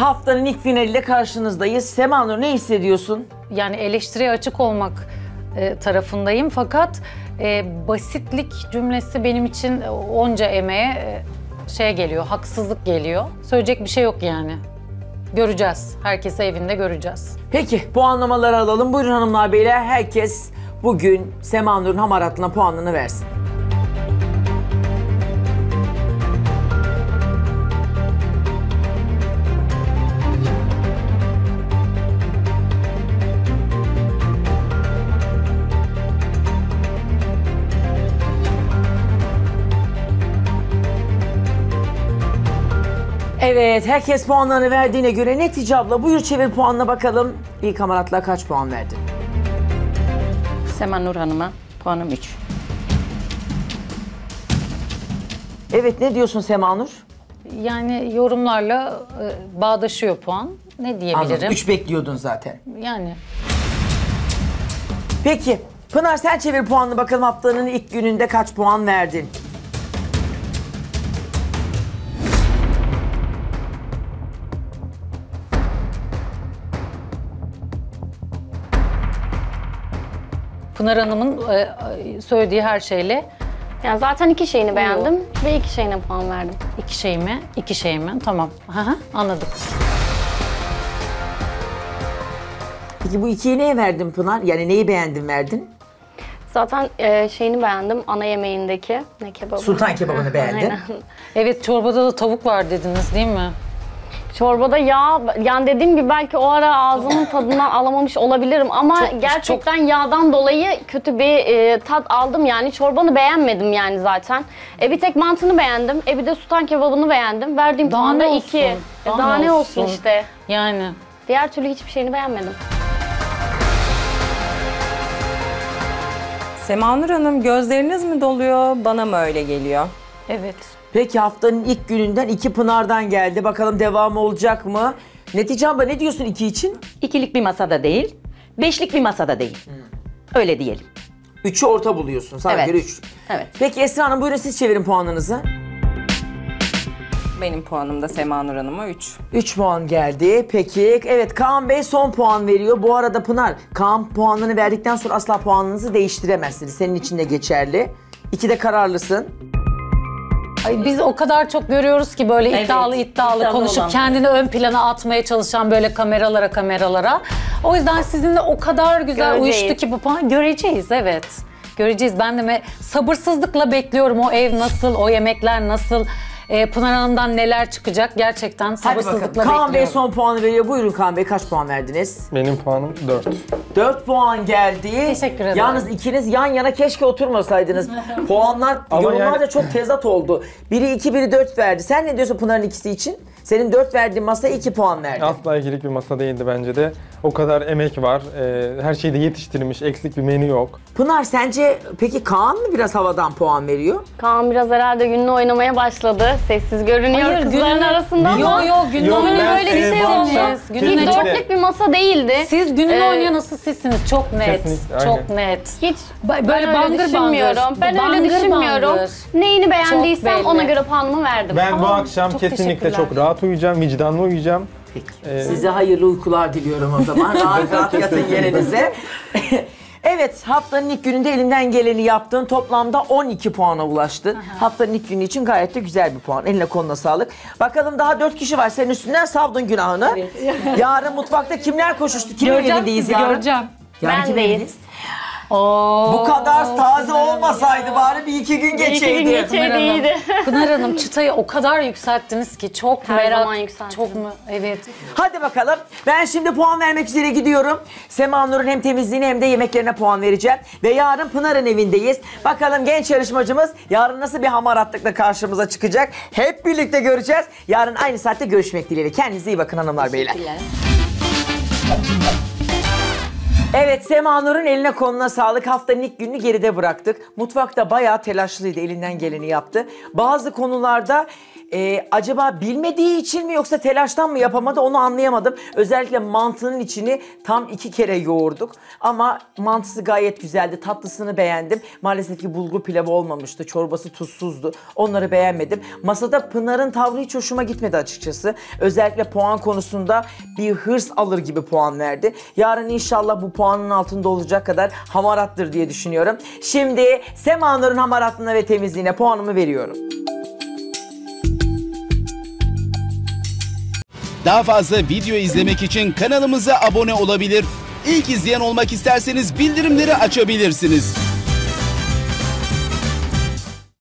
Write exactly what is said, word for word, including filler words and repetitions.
Haftanın ilk finaliyle karşınızdayız. Sema Nur, ne hissediyorsun? Yani eleştiriye açık olmak e, tarafındayım fakat e, basitlik cümlesi benim için onca emeğe e, şey geliyor, haksızlık geliyor. Söyleyecek bir şey yok yani. Göreceğiz. Herkesi evinde göreceğiz. Peki puanlamaları alalım. Buyurun hanımlar beyler. Herkes bugün Sema Nur'un hamaratlığına puanını versin. Evet, herkes puanlarını verdiğine göre Netice abla buyur çevir puanına bakalım. İlk hamaratlığa kaç puan verdin? Sema Nur Hanım'a puanım üç. Evet, ne diyorsun Sema Nur? Yani yorumlarla e, bağdaşıyor puan. Ne diyebilirim? üç bekliyordun zaten. Yani. Peki, Pınar sen çevir puanını bakalım, haftanın ilk gününde kaç puan verdin? Pınar Hanım'ın e, söylediği her şeyle Yani zaten iki şeyini beğendim ve iki şeyine puan verdim. iki şey mi? İki şey mi? Tamam. Aha, anladım. Peki bu ikiyi neye verdin Pınar? Yani neyi beğendin verdin? Zaten e, şeyini beğendim, ana yemeğindeki ne kebabı. Sultan kebabını beğendin. Aynen. Evet, çorbada da tavuk var dediniz değil mi? Çorbada yağ, yani dediğim gibi belki o ara ağzımın tadından alamamış olabilirim ama Çok- gerçekten yağdan dolayı kötü bir e, tat aldım yani. Çorbanı beğenmedim yani zaten. E, bir tek mantını beğendim, e, bir de sultan kebabını beğendim. Verdiğim Daha puan da ne iki. olsun? E, Daha daha ne ne olsun olsun? işte. Yani. Diğer türlü hiçbir şeyini beğenmedim. Sema Nur Hanım, gözleriniz mi doluyor, bana mı öyle geliyor? Evet. Peki haftanın ilk gününden iki Pınar'dan geldi. Bakalım devamı olacak mı? Netice abla ne diyorsun iki için? İkilik bir masada değil, beşlik bir masada değil. Öyle diyelim. Üçü orta buluyorsun. Sana Evet. göre üç. Evet. Peki Esra Hanım buyurun siz çevirin puanınızı. Benim puanım da Sema Nur Hanım'a üç. üç puan geldi. Peki evet Kaan Bey son puan veriyor. Bu arada Pınar, Kaan puanını verdikten sonra asla puanınızı değiştiremezsiniz. Senin için de geçerli. İkide kararlısın. Ay, biz o kadar çok görüyoruz ki böyle Evet, iddialı iddialı iddialı konuşup olan. kendini ön plana atmaya çalışan böyle kameralara kameralara. O yüzden sizinle o kadar güzel Göreceğiz. uyuştu ki bu puan. Göreceğiz, evet. Göreceğiz. Ben de me- sabırsızlıkla bekliyorum o ev nasıl, o yemekler nasıl, e, Pınar Hanım'dan neler çıkacak gerçekten Hadi sabırsızlıkla bakalım. Kaan Bey bekliyorum. son puanı veriyor. Buyurun Kaan Bey kaç puan verdiniz? Benim puanım dört. dört puan geldi. Teşekkür ederim. Yalnız ikiniz yan yana keşke oturmasaydınız. Puanlar Ama yorumlarda yani- çok tezat oldu. Biri iki, biri dört verdi. Sen ne diyorsun Pınar'ın ikisi için? Senin dört verdiğin masaya iki puan verdi. Asla ikilik bir masa değildi bence de. O kadar emek var. Ee, her şeyi de yetiştirilmiş. Eksik bir menü yok. Pınar sence peki Kaan mı biraz havadan puan veriyor? Kaan biraz herhalde günlü oynamaya başladı. Sessiz görünüyor Hayır, kızların günlü- arasında ama Yo yo günün Yok, oyunu ben, böyle bir e, şey bu akşam olmaz. ilk Günün kesinlikle- dörtlük bir masa değildi. Siz günün Ee, oynayan nasıl sizsiniz? Çok net. Kesinlikle, Çok aynen. net. Hiç Ba- böyle ben öyle düşünmüyorum. Ben Bangır öyle düşünmüyorum. bangır. Neyini beğendiysem belli. ona göre puanımı verdim. Ben bu Aa, akşam çok kesinlikle teşekkürler. çok rahat uyuyacağım, vicdanlı uyuyacağım. Peki. Ee, Size hayırlı uykular diliyorum o zaman. Rahat rahat yatın yerinize. Evet, haftanın ilk gününde elinden geleni yaptın. Toplamda on iki puana ulaştın. Haftanın ilk günü için gayet de güzel bir puan. Eline koluna sağlık. Bakalım daha dört kişi var. Senin üstünden savdun günahını. Yarın mutfakta kimler koşuştu? Kimin Göreceğim evindeyiz sizi, yarın? göreceğim. Yarın Ben kimin deyiz. evindeyiz? Oo. Bu kadar taze olmasaydı bari bir iki gün İki gün geçeydi. Pınar geçeydi Hanım, iyiydi. Pınar Hanım çıtayı o kadar yükselttiniz ki çok Her merak. zaman yükseltirim. Çok mu? Evet. Hadi bakalım. Ben şimdi puan vermek üzere gidiyorum. Sema Nur'un hem temizliğine hem de yemeklerine puan vereceğim. Ve yarın Pınar'ın evindeyiz. Bakalım genç yarışmacımız yarın nasıl bir hamaratlıkla karşımıza çıkacak. Hep birlikte göreceğiz. Yarın aynı saatte görüşmek dileğiyle. Kendinize iyi bakın hanımlar beyler. Evet, Sema Nur'un eline koluna sağlık. Haftanın ilk gününü geride bıraktık. Mutfakta bayağı telaşlıydı, elinden geleni yaptı. Bazı konularda e, acaba bilmediği için mi yoksa telaştan mı yapamadı onu anlayamadım. Özellikle mantının içini tam iki kere yoğurduk. Ama mantısı gayet güzeldi. Tatlısını beğendim. Maalesef ki bulgur pilavı olmamıştı. Çorbası tuzsuzdu. Onları beğenmedim. Masada Pınar'ın tavrı hiç hoşuma gitmedi açıkçası. Özellikle puan konusunda bir hırs alır gibi puan verdi. Yarın inşallah bu puanın altında olacak kadar hamarattır diye düşünüyorum. Şimdi Sema Nur'un hamaratlığına ve temizliğine puanımı veriyorum. Daha fazla video izlemek için kanalımıza abone olabilir. İlk izleyen olmak isterseniz bildirimleri açabilirsiniz.